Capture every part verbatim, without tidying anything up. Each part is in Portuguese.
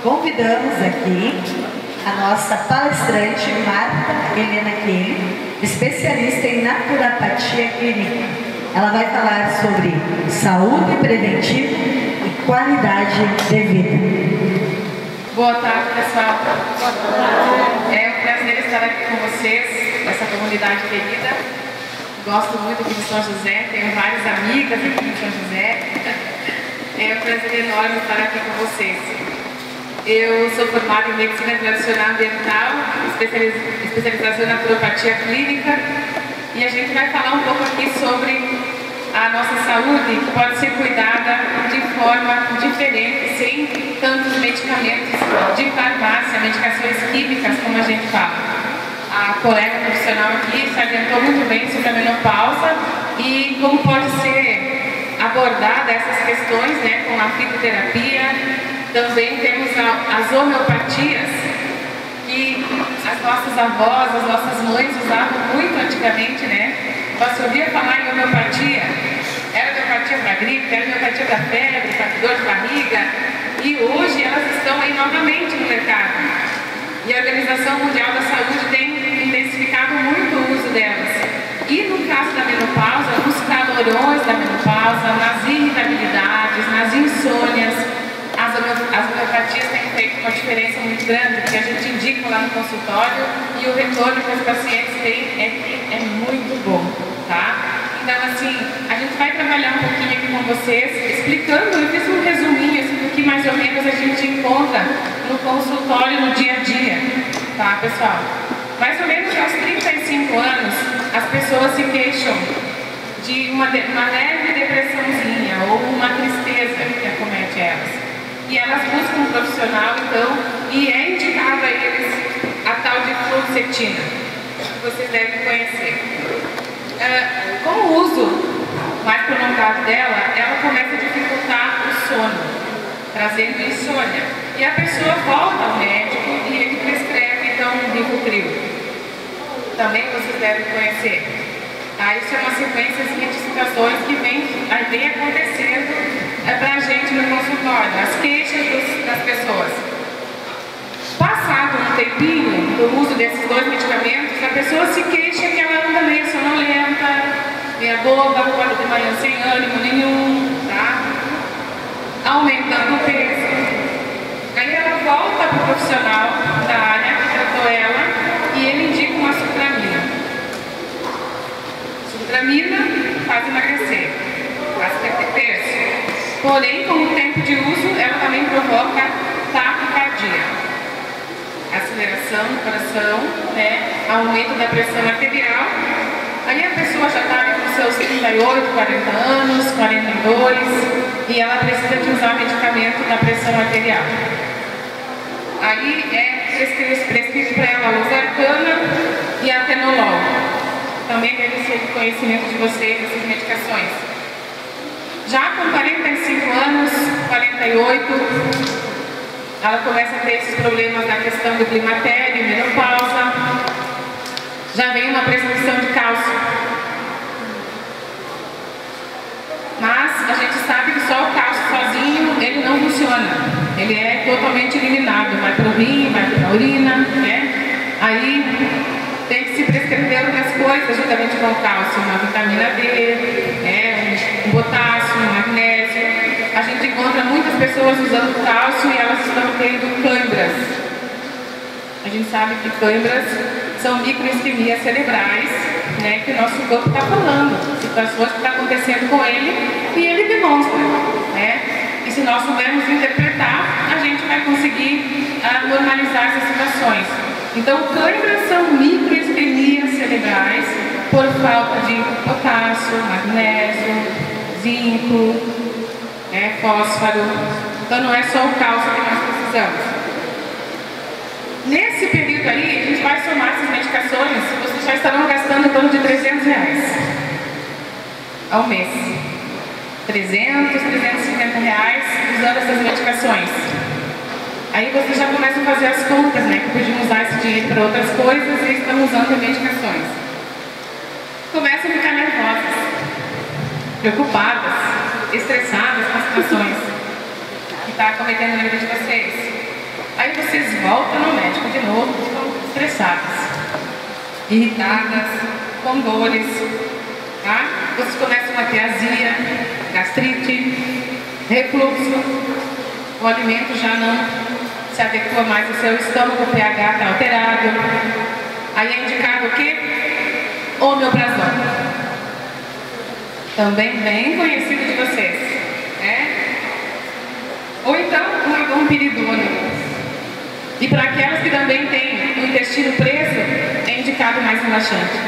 convidamos aqui a nossa palestrante Marta Helena Kelly, especialista em naturopatia clínica. Ela vai falar sobre saúde preventiva e qualidade de vida. Boa tarde, pessoal. É um prazer estar aqui com vocês, essa comunidade querida. Gosto muito aqui de São José, tenho várias amigas aqui em São José. É um prazer enorme estar aqui com vocês. Eu sou formada em Medicina Tradicional Ambiental, especialização em naturopatia clínica, e a gente vai falar um pouco aqui sobre a nossa saúde, que pode ser cuidada de forma diferente, sem tantos medicamentos de farmácia, medicações químicas, como a gente fala. A colega profissional aqui se adiantou muito bem sobre a menopausa e como pode ser abordada essas questões, né, com a fitoterapia. Também temos as homeopatias, que as nossas avós, as nossas mães usavam muito antigamente, né? Você ouvia falar em homeopatia, era homeopatia para gripe, era homeopatia para febre, para dor de barriga, e hoje elas estão aí novamente no mercado. E a Organização Mundial da Saúde tem intensificado muito o uso delas. E no caso da menopausa, nos calorões da menopausa, nas irritabilidades, nas insônias, as homeopatias têm feito uma diferença muito grande, porque a gente indica lá no consultório e o retorno que os pacientes têm é que é muito bom, tá? Então, assim, a gente vai trabalhar um pouquinho aqui com vocês, explicando, eu fiz um resuminho, assim, do que mais ou menos a gente encontra no consultório no dia a dia, tá, pessoal? Mais ou menos aos trinta e cinco anos, as pessoas se queixam de uma, uma leve depressãozinha ou uma tristeza que acomete elas. E elas buscam um profissional, então, e é indicado a eles a tal de fluoxetina, que vocês devem conhecer. Uh, com o uso mais prolongado dela, ela começa a dificultar o sono, trazendo insônia. E a pessoa volta ao médico e ele prescreve, então, um Rivotril. Também vocês devem conhecer. Ah, isso é uma sequência de situações que vem, vem acontecendo é para a gente no consultório, as queixas dos, das pessoas. Passado um tempinho do uso desses dois medicamentos, a pessoa se queixa que ela anda meio sonolenta, meio boba, acorda de manhã sem ânimo nenhum, tá? Aumentando o peso. Aí ela volta para o profissional da área que tratou ela e ele indica uma Sutramina. Sutramina faz emagrecer, faz perder peso. Porém, com o tempo de uso, ela também provoca taquicardia, aceleração do coração, né? Aumento da pressão arterial. Aí a pessoa já está com seus trinta e oito, quarenta anos, quarenta e dois, e ela precisa de usar medicamento da pressão arterial. Aí é prescrito, prescrito para ela losartana e atenolol. Também deve ser do conhecimento de vocês essas medicações. Já com quarenta e cinco anos, quarenta e oito, ela começa a ter esses problemas na questão do climatério, menopausa. Já vem uma prescrição de cálcio. Mas a gente sabe que só o cálcio sozinho, ele não funciona. Ele é totalmente eliminado, vai para o rim, vai para a urina, né? Aí tem que se prescrever outras coisas juntamente com o cálcio, uma vitamina D, né, um potássio, um magnésio. A gente encontra muitas pessoas usando cálcio e elas estão tendo câimbras. A gente sabe que câimbras são microisquemias cerebrais, né, que o nosso corpo está falando, situações que estão acontecendo com ele e ele demonstra, né? E se nós soubermos interpretar, a gente vai conseguir uh, normalizar essas situações. Então, câimbras são microisquemias cerebrais por falta de potássio, magnésio, zinco, né, fósforo. Então, não é só o cálcio que nós precisamos. Nesse período aí, a gente vai somar essas medicações, vocês já estarão gastando em torno de trezentos reais ao mês. trezentos, trezentos e cinquenta reais usando essas medicações. Aí vocês já começam a fazer as contas, né? Que podiam usar esse dinheiro para outras coisas e estão usando medicações. Começam a ficar nervosas, preocupadas, estressadas com as situações que está acometendo na vida de vocês. voltam no médico de novo, ficam estressadas, irritadas, com dores, tá? Vocês começam a ter azia, gastrite, refluxo, o alimento já não se adequa mais ao seu estômago, o pH está alterado. Aí é indicado o quê? Omeprazol. Também bem conhecido de vocês, né? Ou então uma domperidona. E para aquelas que também têm o intestino preso, é indicado mais relaxante.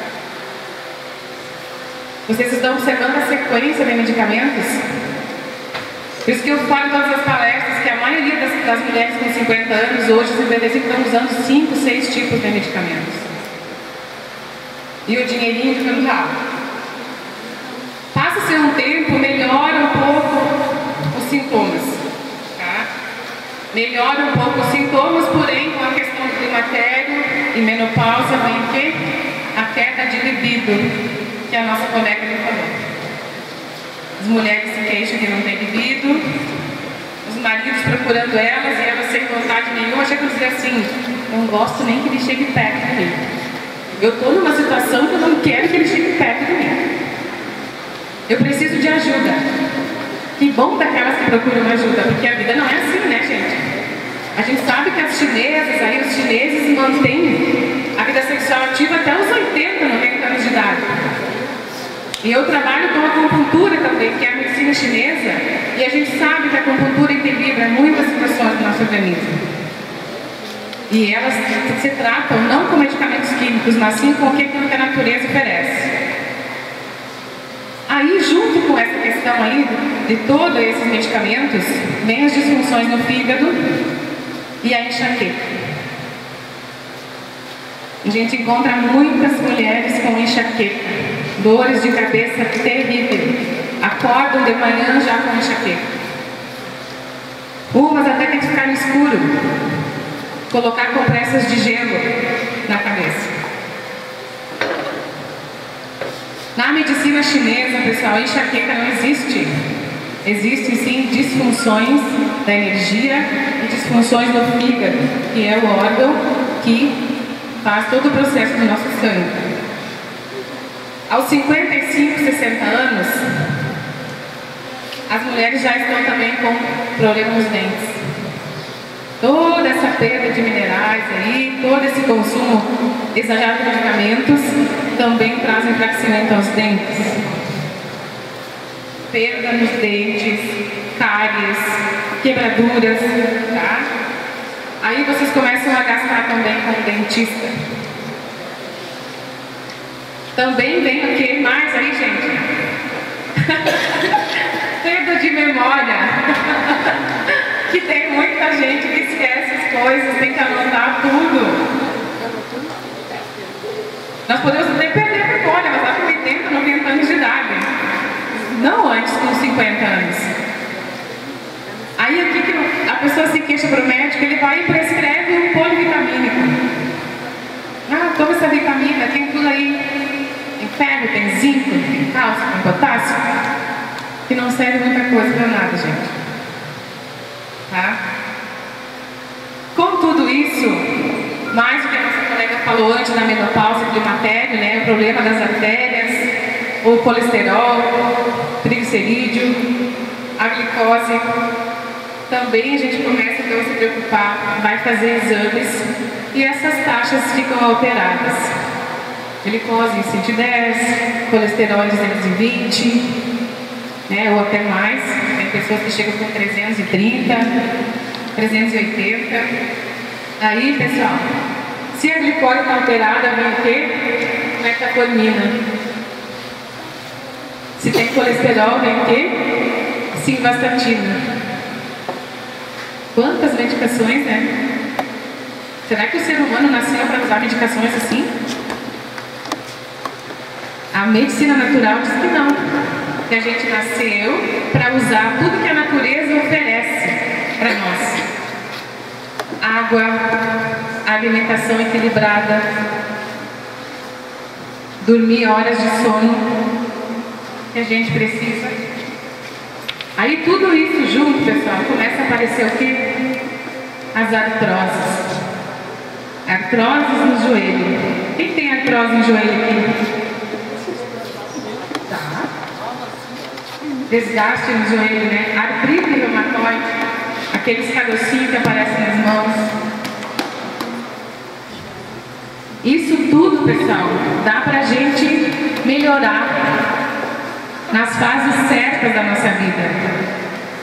Vocês estão observando a sequência de medicamentos? Por isso que eu falo em todas as palestras que a maioria das, das mulheres com cinquenta anos, hoje, cinquenta e cinco, estão usando cinco, seis tipos de medicamentos. E o dinheirinho ficando ralo. Passa-se um tempo, melhora um pouco os sintomas. Tá? Melhora um pouco os sintomas, porém, com a questão do climatério e menopausa, vem o quê? A queda de libido, que a nossa colega me falou. As mulheres se queixam que não tem libido, os maridos procurando elas e elas sem vontade nenhuma, chegam a dizer assim: não gosto nem que ele chegue perto de mim. Eu estou numa situação que eu não quero que ele chegue perto de mim. Eu preciso de ajuda. Que bom daquelas que procuram ajuda, porque a vida não é assim, né, gente? A gente sabe que as chinesas, aí os chineses mantêm a vida sexual ativa até os oitenta, noventa anos de idade. E eu trabalho com a acupuntura também, que é a medicina chinesa, e a gente sabe que a acupuntura equilibra muitas situações do nosso organismo. E elas se tratam não com medicamentos químicos, mas sim com o que a natureza oferece. Aí, junto com essa questão aí de todos esses medicamentos, vem as disfunções no fígado e a enxaqueca. A gente encontra muitas mulheres com enxaqueca, dores de cabeça terríveis, acordam de manhã já com enxaqueca. Umas até tem que ficar no escuro, colocar compressas de gelo na cabeça. Na medicina chinesa, pessoal, enxaqueca não existe. Existem sim disfunções da energia e disfunções no fígado, que é o órgão que faz todo o processo do nosso sangue. Aos cinquenta e cinco, sessenta anos, as mulheres já estão também com problema nos dentes. Toda essa perda de minerais aí, todo esse consumo exagerado de medicamentos também traz enfraquecimento aos dentes. Perda nos dentes, cáries, quebraduras, tá? Aí vocês começam a gastar também com o dentista. Também vem o que mais aí, gente? Perda de memória. Que tem muita gente que esquece as coisas, tem que anotar tudo. Nós podemos até perder a memória, mas lá com oitenta, noventa anos de idade. Não antes com cinquenta anos. Aí aqui que a pessoa se queixa para o médico, ele vai e prescreve um polivitamínico. Ah, toma essa vitamina, tem tudo aí. Tem ferro, tem zinco, tem cálcio, tem potássio. Que não serve muita coisa para nada, gente. Tá? Com tudo isso, mais o que a nossa colega falou antes da menopausa e climatério, né, o problema das artérias, o colesterol, triglicerídeo, a glicose, também a gente começa então a se preocupar, vai fazer exames e essas taxas ficam alteradas. Glicose em cento e dez, colesterol em duzentos e vinte, né, ou até mais. Tem pessoas que chegam com trezentos e trinta, trezentos e oitenta. Aí, pessoal, se a glicose está alterada, vem o quê? Metformina. Se tem colesterol, vem o quê? Simvastatina. Quantas medicações, né? Será que o ser humano nasceu para usar medicações assim? A medicina natural diz que não. Que a gente nasceu para usar tudo que a natureza oferece para nós. Água, alimentação equilibrada, dormir horas de sono que a gente precisa. Aí tudo isso junto, pessoal, começa a aparecer o quê? as artroses. Artroses no joelho. Quem tem artrose no joelho aqui? Tá. Desgaste no joelho, né? Artrite reumatoide, aqueles carocinhos que aparecem nas mãos. Isso tudo, pessoal, dá pra gente melhorar nas fases certas da nossa vida.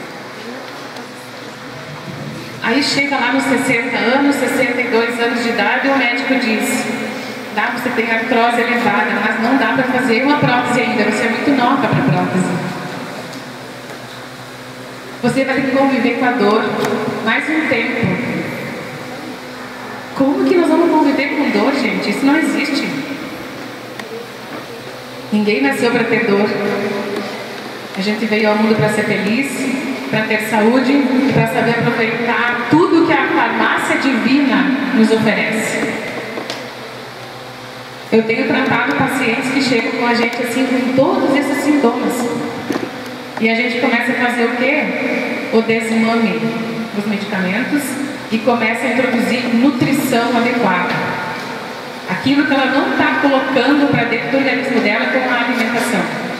Aí chega lá nos sessenta anos, sessenta e dois anos de idade, e o médico diz: dá, você tem artrose elevada, mas não dá para fazer uma prótese ainda, você é muito nova para prótese. Você vai ter que conviver com a dor mais um tempo. Como que nós vamos conviver com dor, gente? Isso não existe. Ninguém nasceu para ter dor. A gente veio ao mundo para ser feliz, para ter saúde e para saber aproveitar tudo que a farmácia divina nos oferece. Eu tenho tratado pacientes que chegam com a gente assim com todos esses sintomas. E a gente começa a fazer o quê? O desmame dos medicamentos e começa a introduzir nutrição adequada. Aquilo que ela não está colocando para dentro do organismo dela com a alimentação.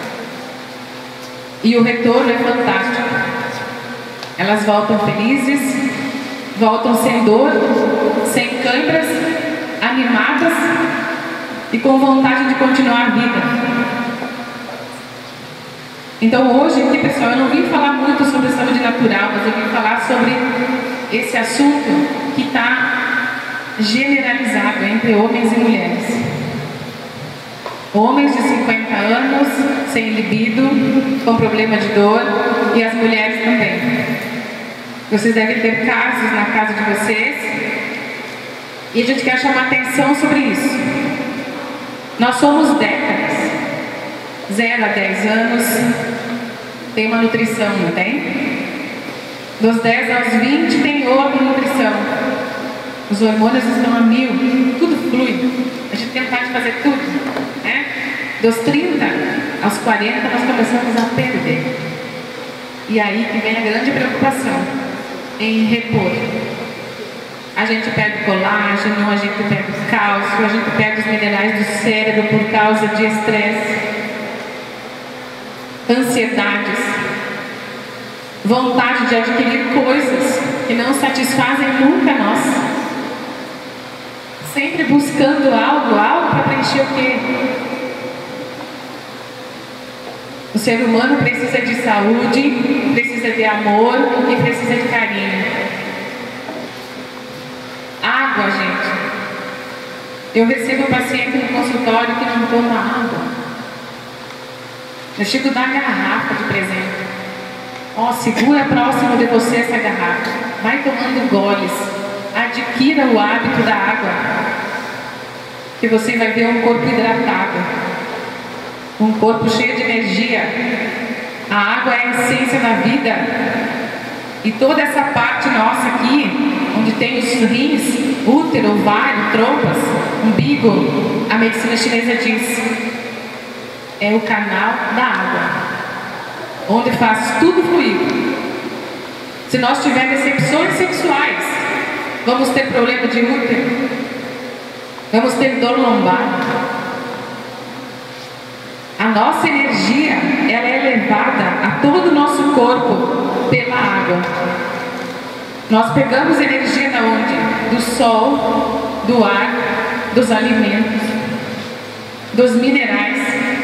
E o retorno é fantástico. Elas voltam felizes, voltam sem dor, sem câimbras, animadas e com vontade de continuar a vida. Então hoje aqui, pessoal, eu não vim falar muito sobre saúde natural, mas eu vim falar sobre esse assunto que está generalizado entre homens e mulheres. Homens de cinquenta anos, sem libido, com problema de dor, e as mulheres também. Vocês devem ter casos na casa de vocês, e a gente quer chamar atenção sobre isso. Nós somos décadas, zero a dez anos, tem uma nutrição, não tem? Dos dez aos vinte tem outra nutrição. Os hormônios estão a mil, tudo flui. A gente tem vontade de fazer tudo, né? Dos trinta aos quarenta nós começamos a perder. E aí que vem a grande preocupação em repor. A gente perde colágeno, a gente perde cálcio, a gente perde os minerais do cérebro por causa de estresse, ansiedades, vontade de adquirir coisas que não satisfazem nunca nós. Sempre buscando algo, algo para preencher o quê? O ser humano precisa de saúde, precisa de amor e precisa de carinho. Água, gente. Eu recebo um paciente no consultório que não toma água. Eu chego a dar garrafa de presente. Ó, oh, segura próximo de você essa garrafa. Vai tomando goles. Adquira o hábito da água. Que você vai ver um corpo hidratado. Um corpo cheio de energia. A água é a essência da vida. E toda essa parte nossa aqui, onde tem os rins, útero, ovário, trompas, umbigo, a medicina chinesa diz, é o canal da água, onde faz tudo fluir. Se nós tivermos decepções sexuais, vamos ter problema de útero, vamos ter dor lombar. A nossa energia, ela é levada a todo o nosso corpo pela água. Nós pegamos energia da onde? Do sol, do ar, dos alimentos, dos minerais.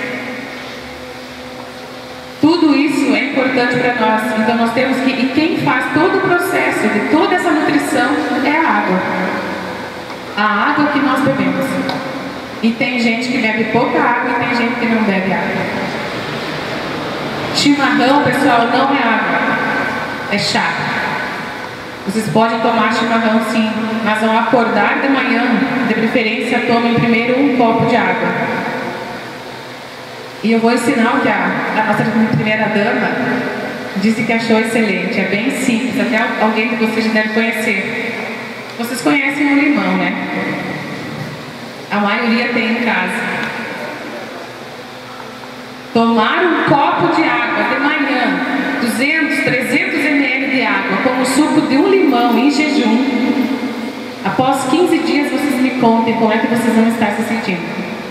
Tudo isso é importante para nós. Então nós temos que, e quem faz todo o processo de toda essa nutrição é a água. A água que nós bebemos. E tem gente que bebe pouca água e tem gente que não bebe água. Chimarrão, pessoal, não é água, é chá. Vocês podem tomar chimarrão sim, mas ao acordar de manhã, de preferência, tomem primeiro um copo de água. E eu vou ensinar o que a, a nossa primeira dama disse que achou excelente. É bem simples, até alguém que vocês já devem conhecer. Vocês conhecem o limão, né? A maioria tem em casa. Tomar um copo de água de manhã, duzentos, trezentos mililitros de água, com o suco de um limão em jejum, contem como é que vocês vão estar se sentindo.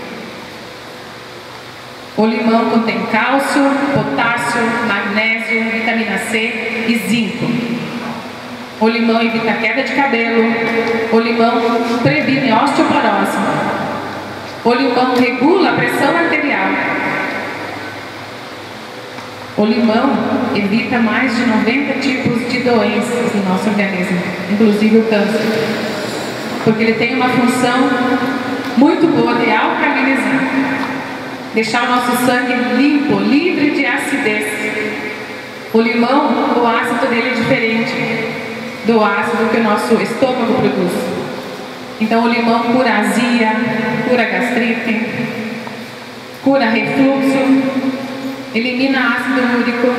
O limão contém cálcio, potássio, magnésio, vitamina C e zinco. O limão evita queda de cabelo. O limão previne osteoporose. O limão regula a pressão arterial. O limão evita mais de noventa tipos de doenças no nosso organismo, inclusive o câncer, porque ele tem uma função muito boa de alcalinizar, deixar o nosso sangue limpo, livre de acidez. O limão, o ácido dele é diferente do ácido que o nosso estômago produz. Então o limão cura azia, cura gastrite, cura refluxo, elimina ácido úrico.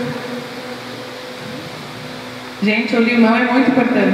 Gente, o limão é muito importante.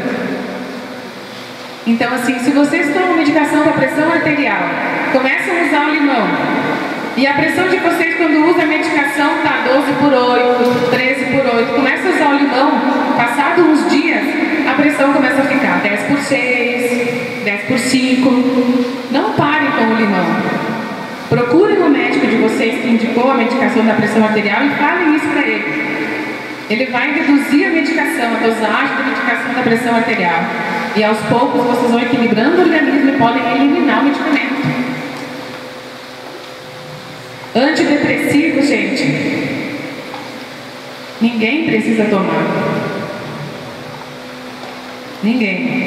Então assim, se vocês tomam medicação para pressão arterial, começam a usar o limão, e a pressão de vocês quando usa a medicação está doze por oito, treze por oito, começa a usar o limão, passado uns dias, a pressão começa a ficar dez por seis, dez por cinco. Não parem com o limão. Procurem o médico de vocês que indicou a medicação da pressão arterial e falem isso para ele. Ele vai reduzir a medicação, a dosagem da medicação da pressão arterial. E aos poucos vocês vão equilibrando o organismo e podem eliminar o medicamento. Antidepressivo, gente, ninguém precisa tomar. Ninguém.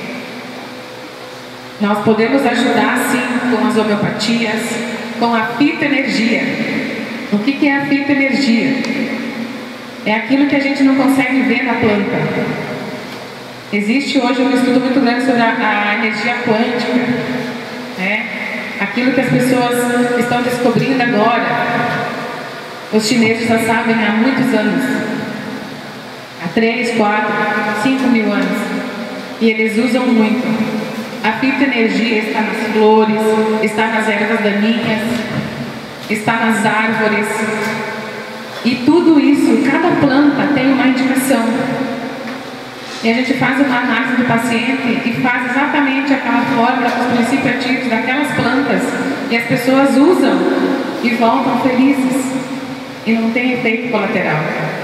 Nós podemos ajudar sim com as homeopatias, com a fitoenergia. O que que é a fitoenergia? É aquilo que a gente não consegue ver na planta. Existe hoje um estudo muito grande sobre a, a energia quântica, né? Aquilo que as pessoas estão descobrindo agora. Os chineses já sabem há muitos anos, há três, quatro, cinco mil anos, e eles usam muito. A fitoenergia está nas flores, está nas ervas daninhas, está nas árvores. E tudo isso, cada planta tem uma indicação. E a gente faz uma análise do paciente e faz exatamente aquela fórmula com os princípios ativos daquelas plantas. E as pessoas usam e voltam felizes. E não tem efeito colateral.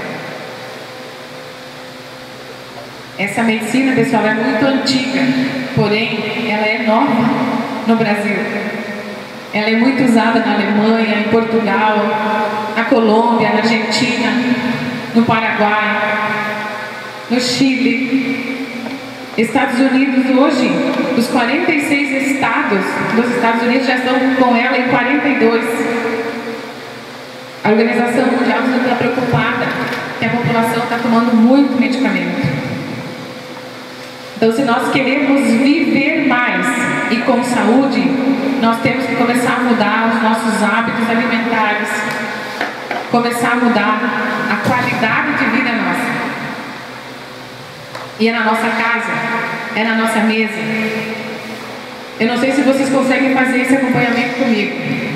Essa medicina, pessoal, é muito antiga, porém ela é nova no Brasil. Ela é muito usada na Alemanha, em Portugal, na Colômbia, na Argentina, no Paraguai, no Chile. Estados Unidos hoje, dos quarenta e seis estados dos Estados Unidos já estão com ela em quarenta e dois. A Organização Mundial está preocupada que a população está tomando muito medicamento. Então, se nós queremos viver mais e com saúde, nós temos que começar a mudar os nossos hábitos alimentares, começar a mudar a qualidade de vida nossa. E é na nossa casa, é na nossa mesa. Eu não sei se vocês conseguem fazer esse acompanhamento comigo.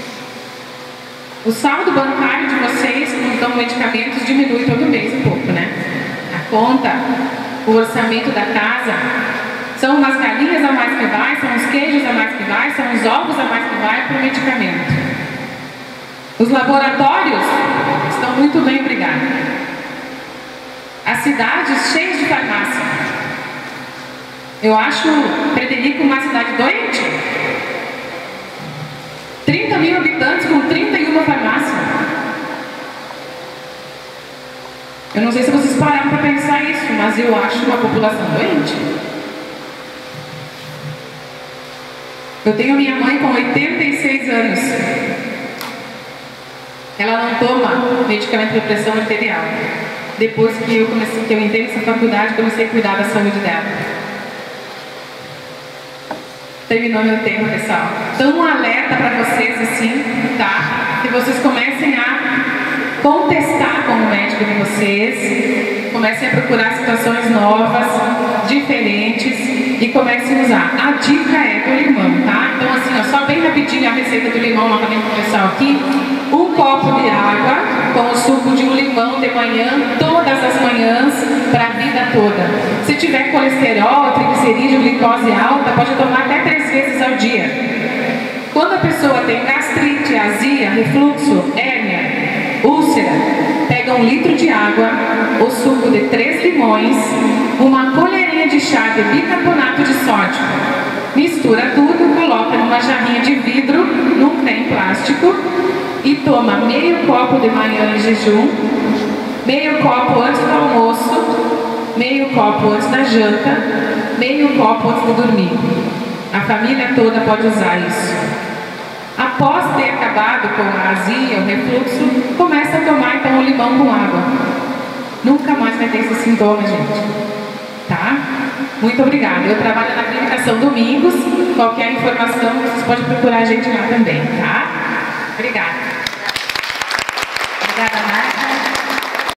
O saldo bancário de vocês, quando tomam medicamentos, diminui todo mês um pouco, né? A conta, o orçamento da casa, são umas galinhas a mais que vai, são os queijos a mais que vai, são os ovos a mais que vai para o medicamento. Os laboratórios estão muito bem, obrigada. As cidades cheias de farmácia. Eu acho Frederico uma cidade doente. trinta mil habitantes com trinta e uma farmácias. Eu não sei se vocês pararam para pensar isso, mas eu acho uma população doente. Eu tenho minha mãe com oitenta e seis anos. Ela não toma medicamento de pressão arterial. Depois que eu comecei, que eu entrei nessa faculdade, comecei a cuidar da saúde dela. Terminou meu tempo, pessoal. Então, um alerta para vocês, assim, tá? Que vocês comecem a contestar com o médico de vocês, comecem a procurar situações novas, diferentes, e comecem a usar. A dica é do limão, tá? Então, assim, ó, só bem rapidinho a receita do limão novamente para o pessoal aqui. Um copo de água com o suco de um limão de manhã, todas as manhãs, para a vida toda. Se tiver colesterol, triglicéridos, triglicerídeo, glicose alta, pode tomar até três vezes ao dia. Quando a pessoa tem gastrite, azia, refluxo, hérnia, úlcera, pega um litro de água, o suco de três limões, uma colherinha de chá de bicarbonato de sódio, mistura tudo, coloca numa jarrinha de vidro, num trem plástico e toma meio copo de manhã em jejum, meio copo antes do almoço, meio copo antes da janta, meio copo antes de dormir. A família toda pode usar isso. Após ter acabado com a azia, o refluxo, começa a tomar então o limão com água. Nunca mais vai ter esses sintomas, gente. Tá? Muito obrigada. Eu trabalho na clínica São Domingos. Qualquer informação, vocês podem procurar a gente lá também, tá?